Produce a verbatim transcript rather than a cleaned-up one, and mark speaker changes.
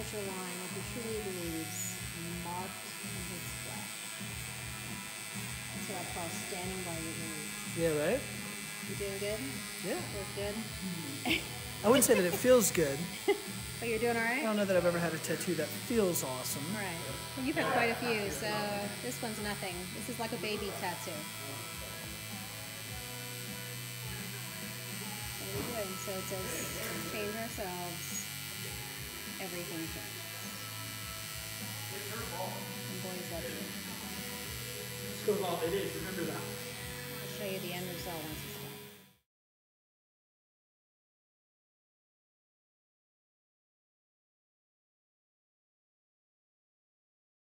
Speaker 1: signature line that he truly believes marked in his flesh. That's what I call standing by your dreams.
Speaker 2: Yeah, right?
Speaker 1: You doing good?
Speaker 2: Yeah.
Speaker 1: Feels good?
Speaker 2: I wouldn't say that it feels good.
Speaker 1: But you're doing all right?
Speaker 2: I don't know that I've ever had a tattoo that feels awesome.
Speaker 1: All right. Well, you've had quite a few, so this one's nothing. This is like a baby tattoo. What are we doing? So it says, change ourselves, everything changes. And boys love you.
Speaker 2: Let's go, it is, remember that.
Speaker 1: I'll show you the end result once